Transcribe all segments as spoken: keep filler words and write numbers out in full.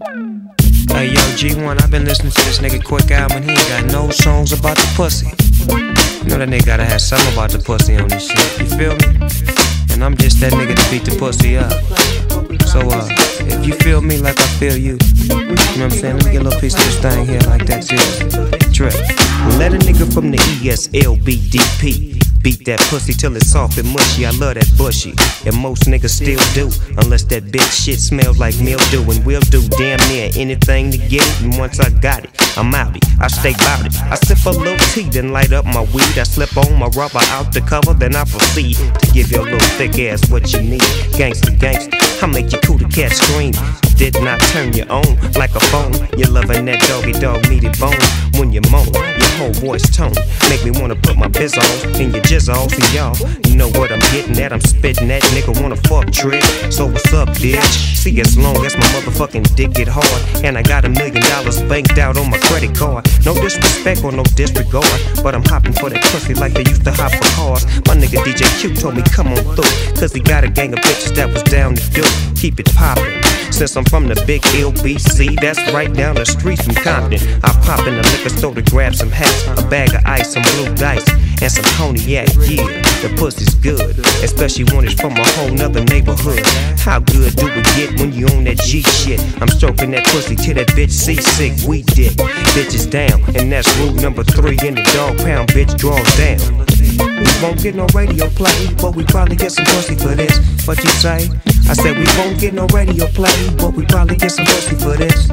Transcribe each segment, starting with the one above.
Hey yo, G one, I've been listening to this nigga Quick album. He ain't got no songs about the pussy. You know that nigga gotta have something about the pussy on this shit. You feel me? And I'm just that nigga to beat the pussy up. So uh, if you feel me like I feel you, you know what I'm saying? Let me get a little piece of this thing here like that. Just trip. Let a nigga from the E S L B D P beat that pussy till it's soft and mushy. I love that bushy, and most niggas still do, unless that bitch shit smells like mildew. And we'll do damn near anything to get it. And once I got it, I'm outie. I stay bout it. I sip a little tea, then light up my weed. I slip on my rubber out the cover, then I proceed to give your little thick ass what you need. Gangsta, gangsta, I make your cootie cat scream. Did not turn you on like a phone. You're loving that doggy dog meaty bone. When you moan, your whole voice tone make me wanna put my biz on in your jizz off. And y'all, you know what I'm getting at. I'm spitting that nigga wanna fuck trick. So what's up, bitch? See, as long as my motherfucking dick get hard, and I got a million dollars banked out on my credit card. No disrespect or no disregard, but I'm hopping for that pussy like they used to hop for cars. My nigga D J Q told me come on through, cause he got a gang of bitches that was down to do. Keep it poppin'. Since I'm from the big L B C, that's right down the street from Compton. I pop in the liquor store to grab some hats, a bag of ice, some blue dice, and some cognac. Yeah, the pussy's good, especially when it's from a whole nother neighborhood. How good do we get when you on that G shit? I'm stroking that pussy till that bitch seasick. We dip, bitches down, and that's rule number three in the dog pound. Bitch draws down. We won't get no radio play, but we probably get some pussy for this. What you say? I said we won't get no radio play, but we probably get some pussy for this.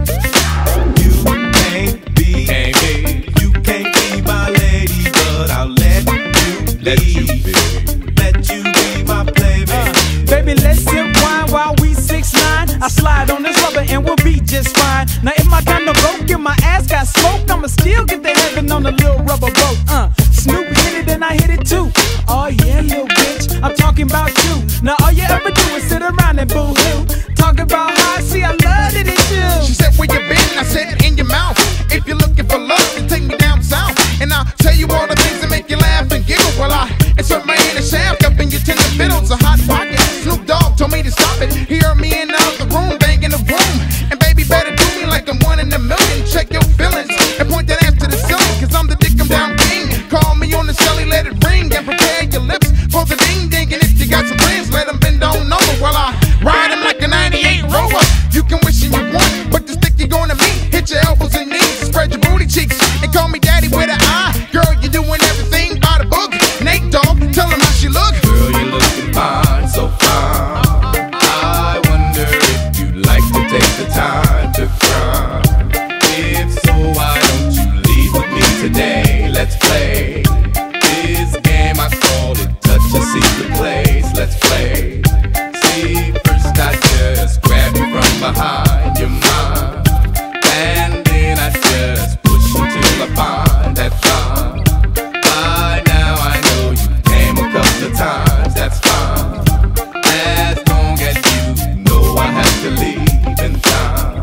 You can't be, can't be, you can't be my lady, but I'll let you let be, you be, let you be my playmate. Uh, baby, let's sip wine while we six nine. I slide on this rubber and we'll be just fine. Now if my kind of broke and my ass got smoked, I'ma still get the heaven on a little rubber boat. Uh, Snoop hit it and I hit it too. Oh yeah, little bitch, I'm talking about you. Now all you ever do is sit around and boo-hoo. Talk about how I see I love it in you. She said, where you been? I said, in your mouth. If you're looking for love, then take me down south. And I'll tell you all the things that make you laugh and giggle while I insert my inner shaft up in your tender fiddles. A hot pocket. Snoop Dogg told me to stop it. He heard me in the other room, banging the room. And baby, better do me like I'm one in a million. Check your feelings and point that ass to the ceiling, cause I'm the dick I'm down king. Call me on the celly, let it ring, and prepare your lips for the ding ding. And if you got some friends, let them bend on over while I ride him like a ninety-eight Rover. You can wish and you want, but the stick you're gonna meet. Hit your elbows and knees, spread your booty cheeks, and call me daddy with an eye. Girl, you're doing everything by the book. Nate Dogg, tell him how she look. Girl, you're looking fine, so fine. I wonder if you'd like to take the time to cry. If so, why don't you leave with me today? Let's play this game, I call it touch a secret place. Let's play. See, first I just grab you from behind your mind, and then I just push until I find that time. By now I know you came a couple of times, that's fine. As long as you know I have to leave in time.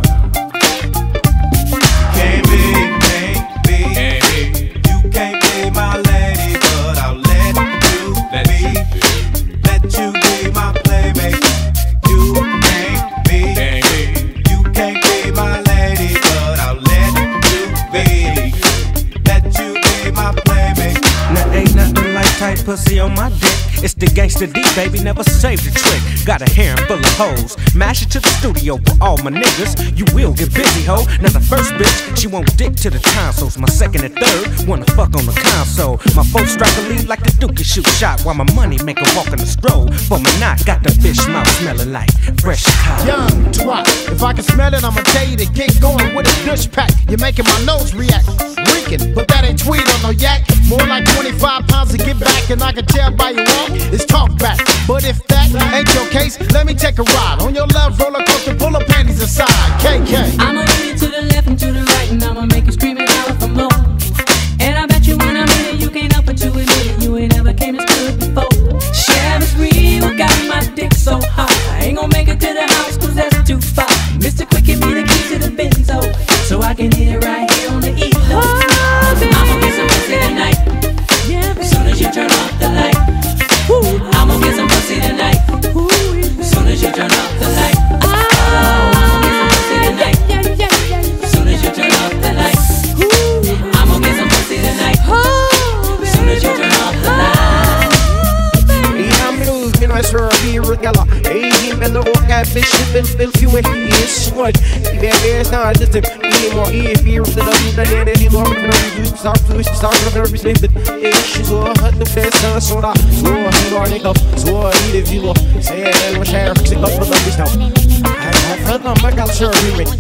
Can't be, can't be, can't be. You can't be my lady, but I'll let you let be, be. Let you be my playmate. You can't be, can't be. You can't be my lady, but I'll let you be. Let you be my playmate. Now ain't nothing like tight pussy on my dick. It's the gangsta D, baby, never saved the trick. Got a harem full of hoes. Mash it to the studio for all my niggas. You will get busy, ho. Now the first bitch, she won't dick to the tonsils. My second and third wanna fuck on the console. My fourth strike a lead like the Duke and shoot shot, while my money make her walk in the stroll. For my knot, got the fish mouth smelling like fresh cotton. Young twat, if I can smell it, I'ma tell you to get going with a douche pack. You're making my nose react. Reeking, but that ain't tweed on no yak. More like twenty-five pounds to get back, and I can tell by your walk, it's talk back. But if that ain't your case, let me take a ride on your love roller coaster, pull up panties aside. K K. I'ma lean it to the left and to the right, and I'ma make you scream it out for more. And I bet you when I'm in it, you can't help but to admit it, you ain't never came as good before. Chevy Regal got my dick so high, I ain't gon' make it to the house cause that's too far. Mister Quick, give me the key to the Benzo, so I can hit it right here on the E-Lo. I'ma get some pussy tonight, soon as you turn off the light. I'ma get some pussy tonight, soon as you turn off the light. Oh, I'ma get some pussy tonight. Yes, what? Die Berge ist nah, das ist wie more E, vier of the W, dann er die Normen von der Start to it, start from the perspective. Ich so hat du fest, so da, so war nicht auf, so jede Vilo. Say it, was her, fix it up for the best now. I've heard on my culture agreement.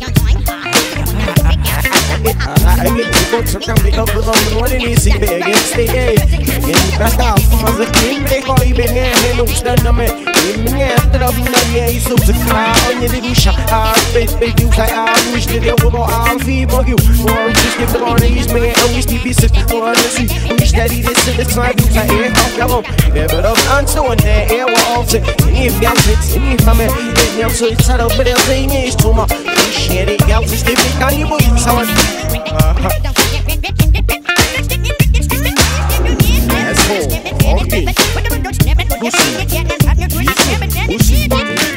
I get the folks who come to up with them, what it is, they against the A. In the back out, as a king, they call even here, they don't stand on it. In the end, the W N A, so to fly on your little shot. I bet they do like I wish that they would go all feeble you. Or just give the morning, he's man, and we still be sick. Or the sea, wish that he did sit, it's like you like air, off your home. Yeah, but up, I'm still in there, air, we're all sick. And if y'all sit, and if I'm at it, now so it's set up, but everything is too much. Shit, it, y'all just give it, can you believe so? Uh-huh. Asshole, okay. Pussy,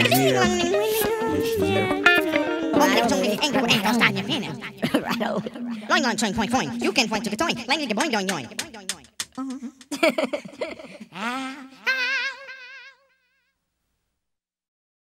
Line on train point point. You can point to the toy. Language boing doing doing.